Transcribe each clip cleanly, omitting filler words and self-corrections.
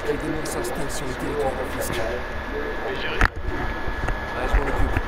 que les démons s'installent sur le territoire du fisc. Mais géré. Ouais, je m'en occupe.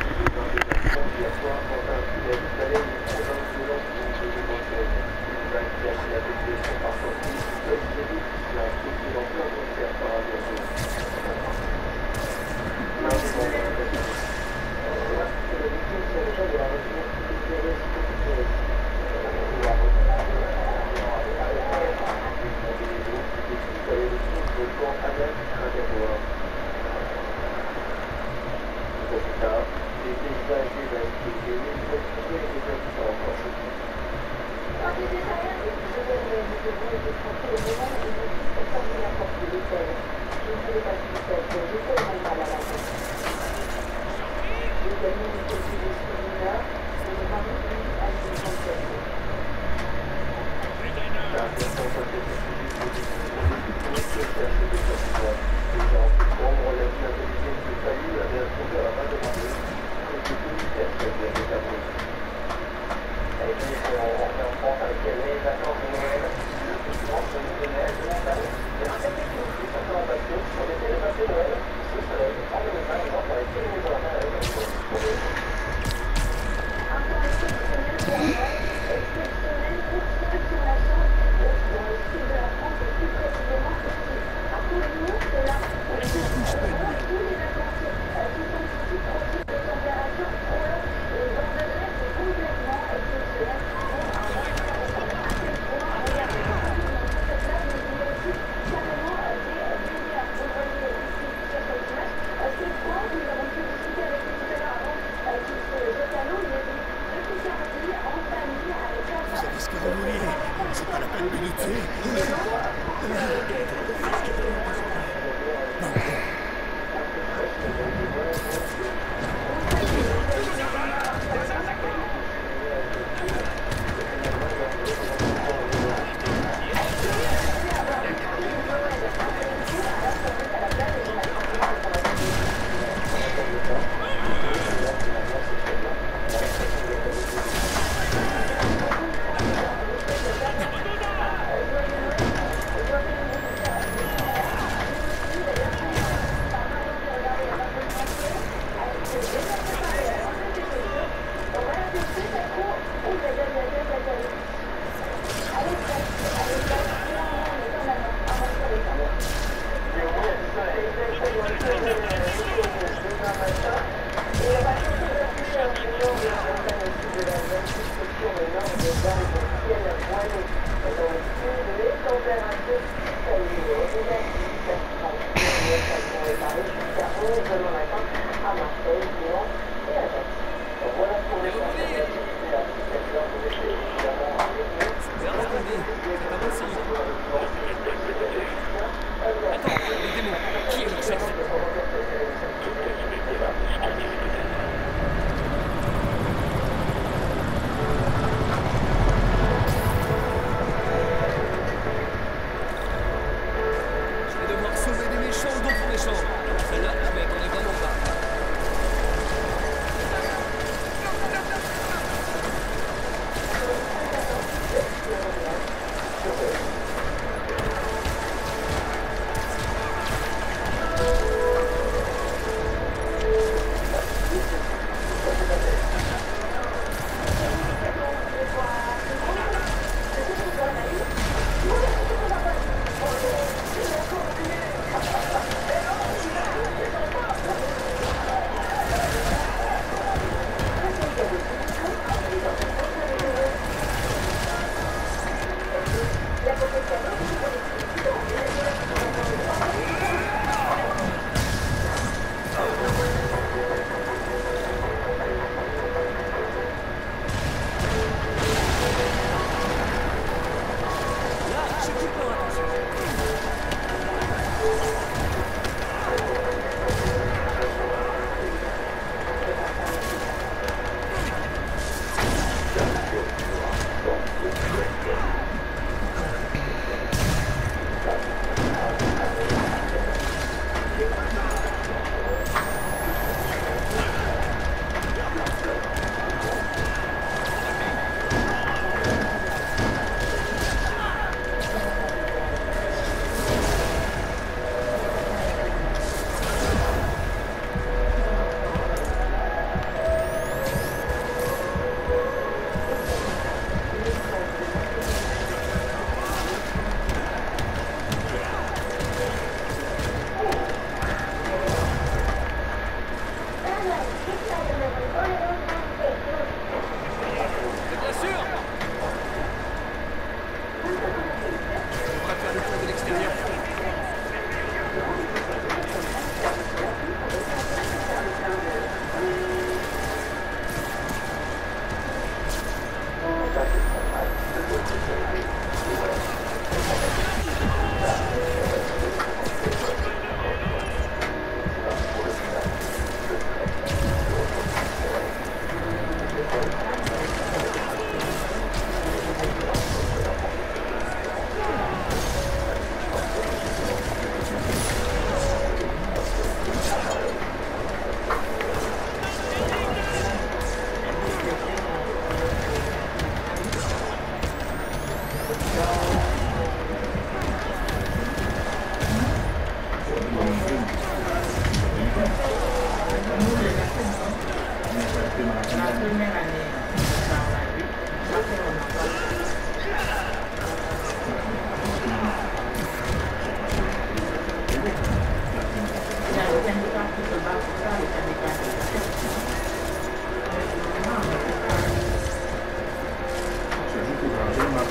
Je vais devoir sauver des méchants dans tous les champs. Celle-là, je m'y attendais vraiment pas.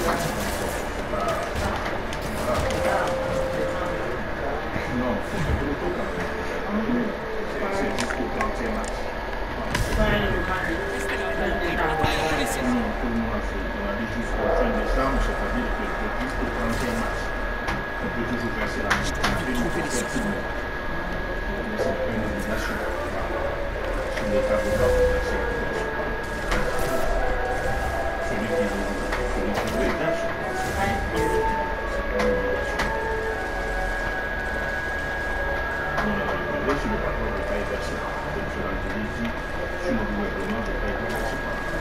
Non, c'est le total. C'est jusqu'au 30e match. Non, tout le monde a fait. On a dit jusqu'au fin décembre, c'est-à-dire que jusqu'au 30e match. On peut toujours verser la mise. On a fait une couverture. Mais c'est pas une obligation. Si l'État veut pas vous verser la mise. Celui qui veut verse. C'est pas une obligation. Si le patron ne veut pas y verser, donc cela dit, si le gouvernement ne veut pas y verser.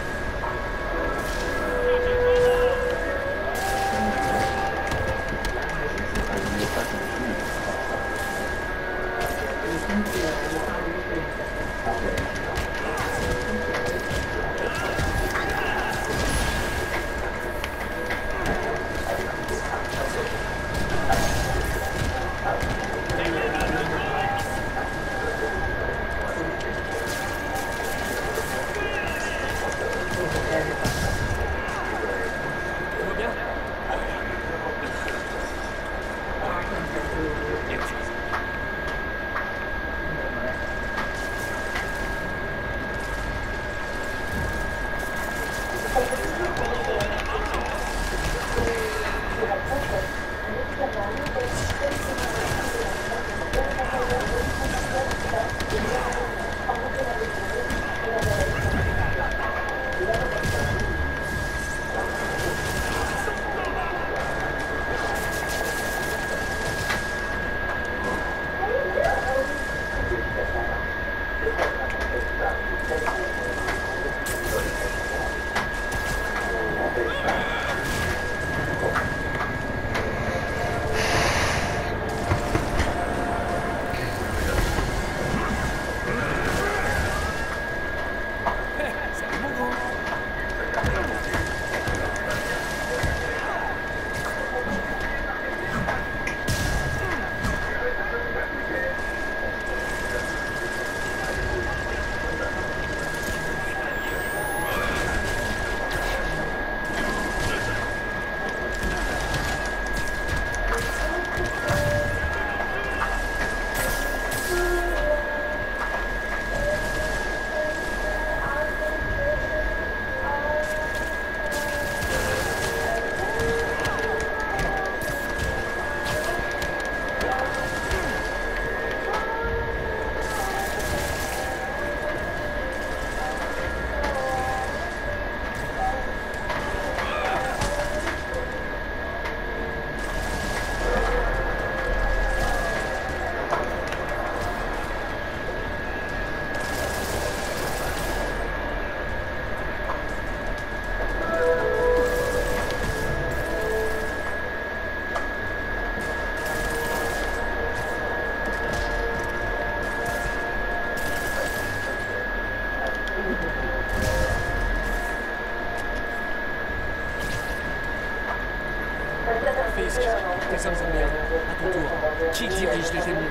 Fisk, tes hommes sont bien. À ton tour, qui dirige les génies?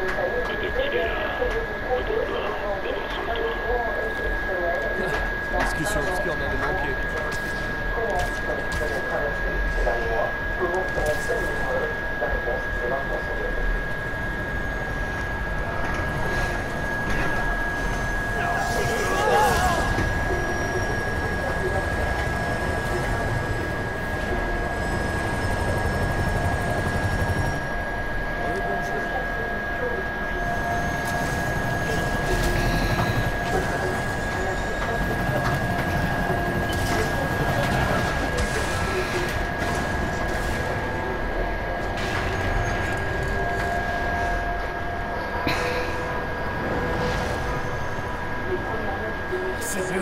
Depuis qu'il est là, peut-être pas, devant son toit. Discussion, ce qui en avait manqué. Sérieux?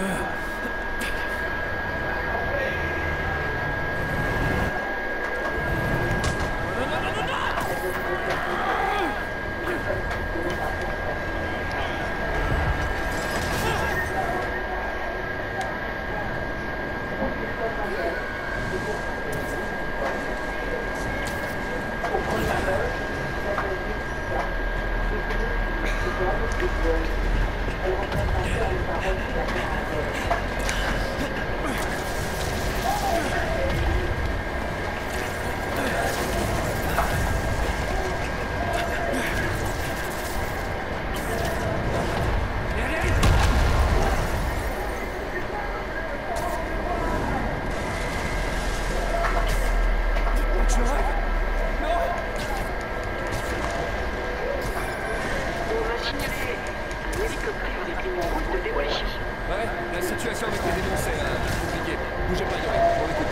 bougez pas, Yuri. On écoute.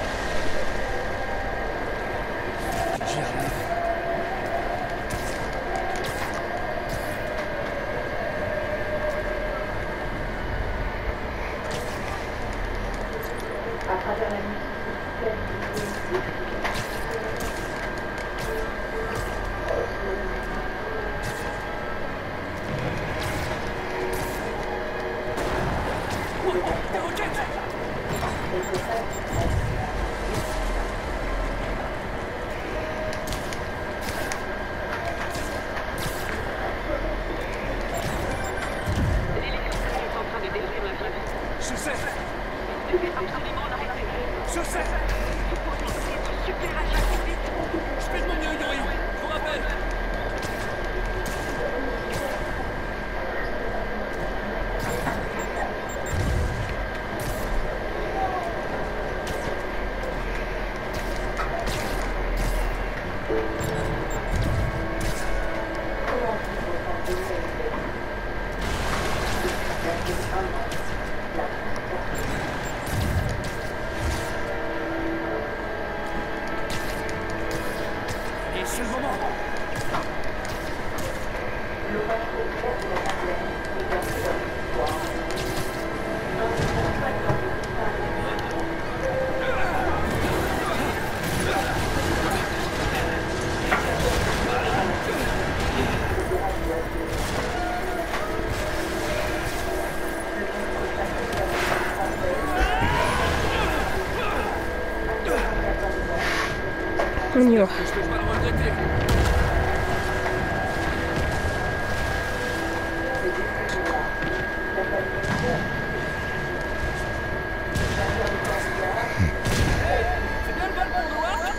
J'y arrive. À travers la nuit, Des roquettes! L'hélicoptère est en train de détruire la ville. Je sais! Vous devez absolument l'arrêter. Je sais! Vous pouvez essayer de suppléer la chasse vite. Je fais de mon mieux, Yuri! Je vous rappelle! Et c'est le moment! On y va. Je vais pas le regretter! C'est bien le bal pour nous, hein?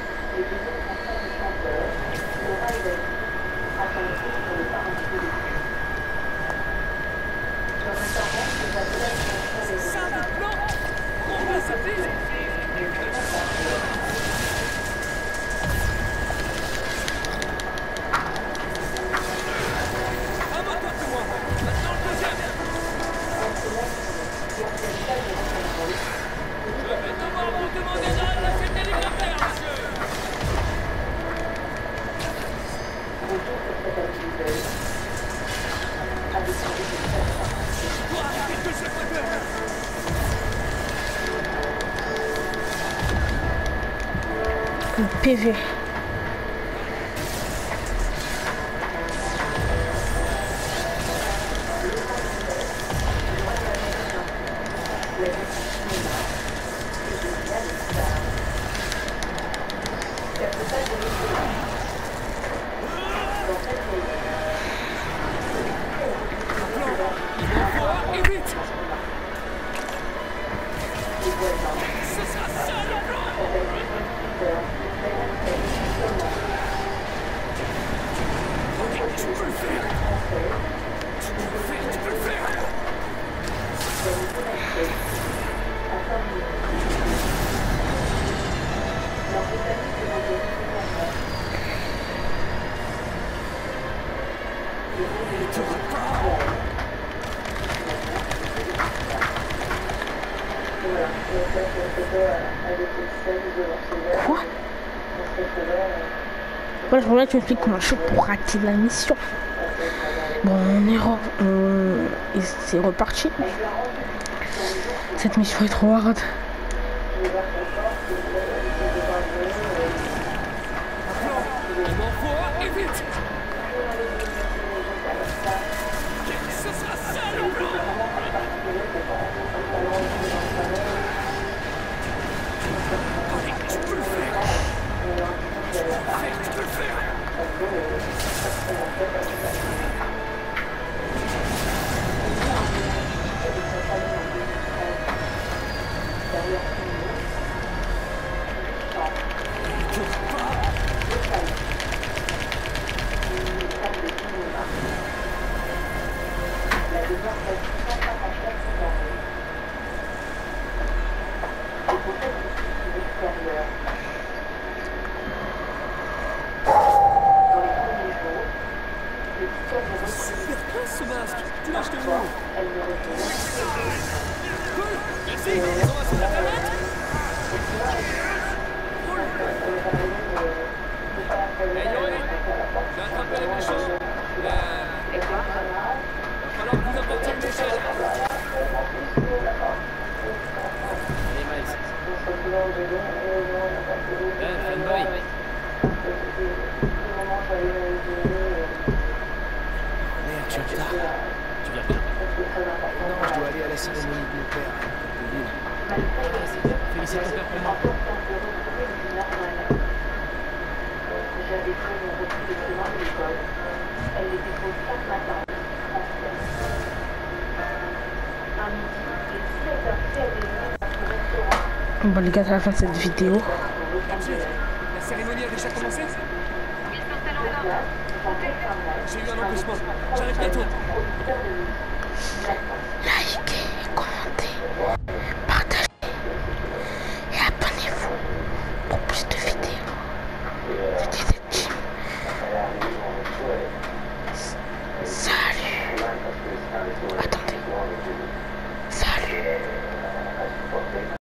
C'est ça le plan! On va s'appeler! Un moteur que moi! Maintenant le deuxième! Je vais devoir vous demander d'arrêter cet hélicoptère, monsieur! Je dois arrêter le deuxième moteur! PV. Et vite! Ce sera ça le plan! Ok, tu peux le faire! Tu peux le faire, tu peux le faire! Il te repart! Quoi? Voilà, je regarde, tu m'expliques comment je fais pour rater la mission. Bon, et c'est reparti. Cette mission est trop hard. Il m'en faut un et vite! Ce sera ça le plan! Allez, tu peux le faire! Tu peux le faire, tu peux le faire! tard. Tu viens bien? Non, je dois aller à la cérémonie de mon père. De Lille. Vas-y, félicite ton père pour moi. J'avais pris mon refus de chemin de l'école. Elle était pour 5 matins. Un midi, et si elle t'invitait à déjeuner dans son restaurant. Bon les gars, c'est la fin de cette vidéo. La cérémonie a déjà commencé? Ils s'installent encore. J'ai eu un empêchement. J'arrive bientôt. Likez, commentez.